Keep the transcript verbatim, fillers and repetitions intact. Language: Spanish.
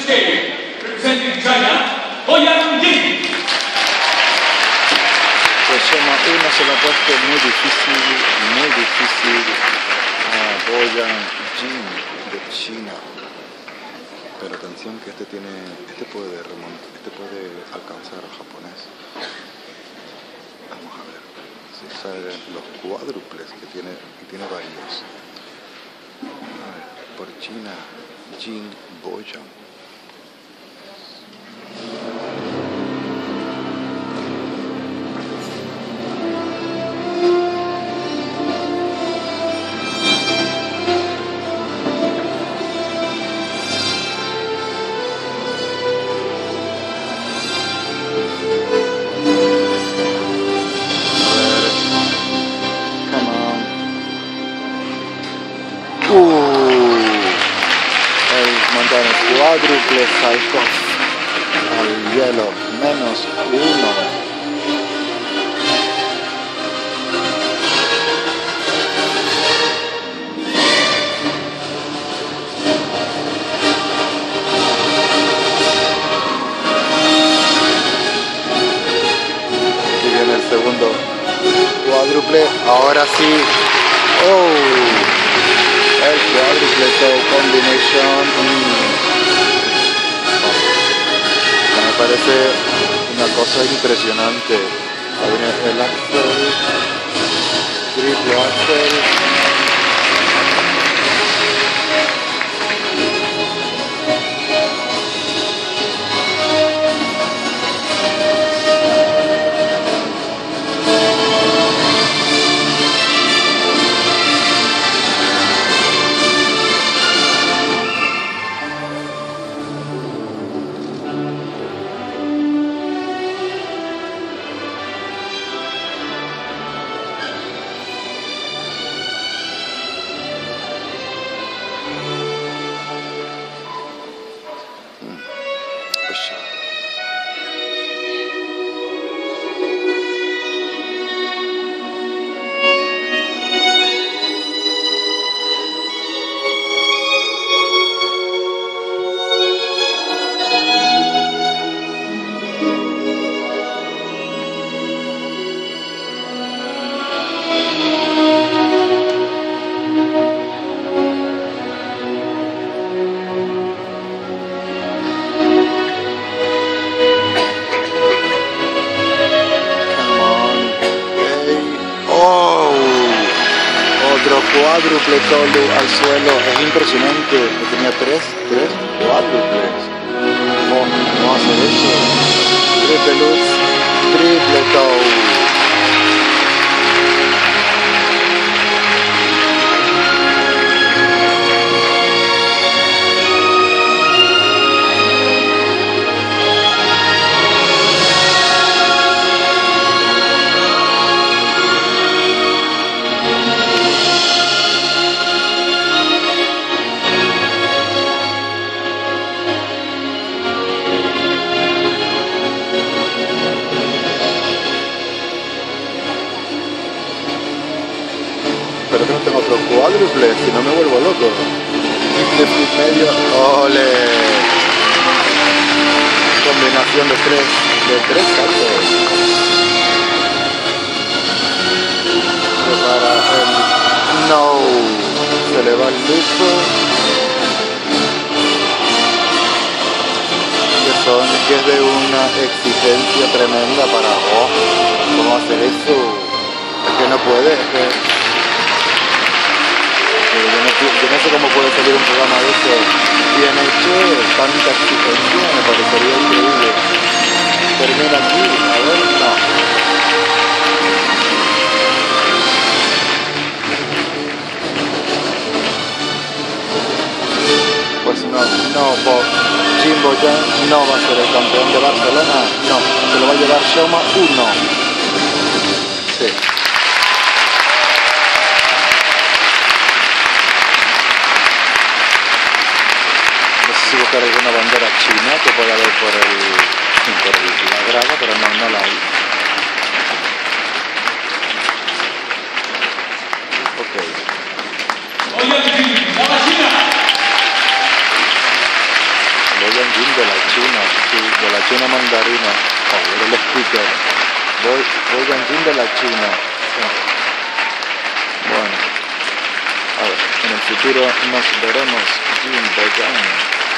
stage, representing China, Boyan Jin. Pues Soma uno se lo ha puesto muy difícil, muy difícil a Boyan Jin de China. Pero atención que este tiene, este puede remontar, este puede alcanzar al japonés. Vamos a ver si salen los cuádruples que tiene, que tiene varios. A ver, por China, Jin Boyan. Cuádruple saltos al hielo, menos uno. Aquí viene el segundo cuádruple, ahora sí. Oh, el cuádruple toe combination. Mm. Me parece una cosa impresionante. Ahí viene el axel, triple axel. Cuádruple solo al suelo, es impresionante, que tenía tres, tres cuádruples. Oh, no hace eso. Triple luz, triple toe. Pero que no tengo otro cuádruple, si no me vuelvo loco. De medio, ole. Combinación de tres, de tres saltos. Prepara el no. Se le va el lujo. Que son, que es de una exigencia tremenda para vos. Oh, ¿cómo hacer eso? Es que no puede, es que Yo no, yo no sé cómo puede salir un programa de eso bien hecho, tanta exigencia, me parecería increíble. Termina aquí, a ver, no. Pues no, no, Jin Boyan no va a ser el campeón de Barcelona, no, se lo va a llevar Soma uno. Sí. Buscar alguna bandera china que pueda haber por, el, por la grada, pero no, no la hay. Ok. Boyan Jin de la China, sí, de la China mandarina, a ver el sticker. Voy, oigan, Jin de la China. Sí. Bueno, a ver, en el futuro nos veremos, Jin Boyan.